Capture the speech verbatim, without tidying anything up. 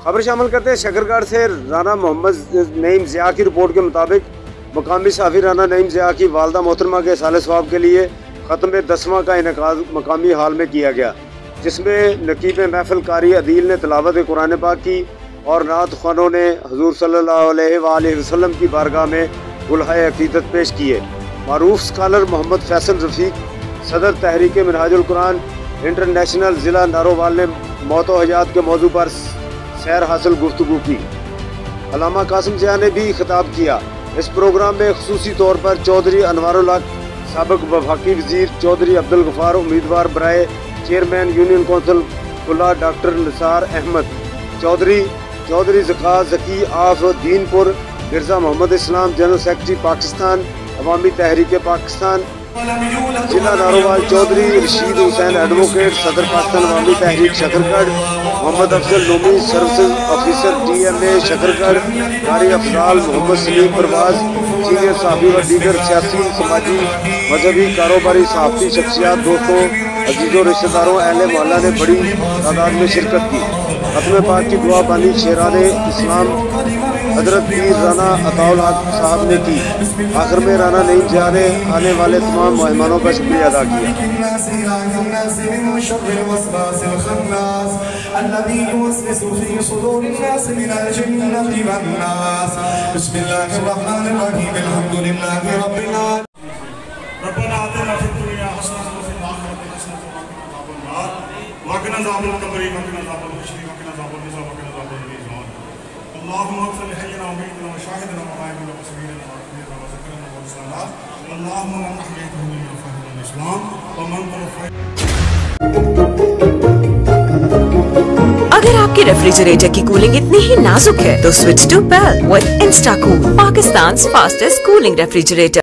खबर शामिल करते हैं शकरगढ़ से राना मोहम्मद नईम ज़िया की रिपोर्ट के मुताबिक मकामी सहाफ़ी राना नईम ज़िया की वालदा मोहतरमा के साल सवाब के लिए ख़त्म दसवां का इनेकाद मकामी हाल में किया गया, जिसमें नकीब महफिल कारी अदील ने तिलावत कुरान पाक की और नात ख़्वानों ने हुज़ूर सल्लल्लाहु अलैहि वसल्लम की बारगाह में गुलहाए अक़ीदत पेश किए। मारूफ स्कॉलर मोहम्मद फैसल रफ़ीक सदर तहरीक मिनहाजुल कुरान इंटरनेशनल ज़िला नारोवाल ने मौत व हयात के मौजू पर सैर हासिल गुफ्तगू की। अल्लामा कासिम ज़िया ने भी खिताब किया। इस प्रोग्राम में ख़ुसूसी तौर पर चौधरी अनवारुल हक साबिक़ वफाकी वज़ीर, चौधरी अब्दुल गफ़ार उम्मीदवार बराए chairman union council Kulla doctor Nisar Ahmad, Chaudhry Chaudhry Zaka Zaki of Dinpur, Mirza Mohammad Islam general secretary Pakistan Awami Tehreek Pakistan जिला नारोवाल, चौधरी रशीद हुसैन एडवोकेट सदर Pakistan Awami Tehreek Shakargarh, Mohammad Afzal Noomi services officer T M A Shakargarh, Qari Afzal Mohammad Saleem Parwaz, senior सहाफ़ी व दीगर सियासी समाजी मजहबी कारोबारी सहाफ़ी शख्सियात, दोस्तों अजीज़ों रिश्तेदारों अहले मोहल्ला ने बड़ी तादाद में शिरकत की। खत्म पाक की दुआ बानी शेराने इस्लाम हजरत पीर राना अताउल हक साहब ने की। आखिर में राना नईम ज़िया ने आने वाले तमाम मेहमानों का शुक्रिया अदा किया। अगर आपके रेफ्रिजरेटर की कूलिंग इतनी ही नाजुक है तो switch to PEL with insta cool, Pakistan fastest cooling refrigerator.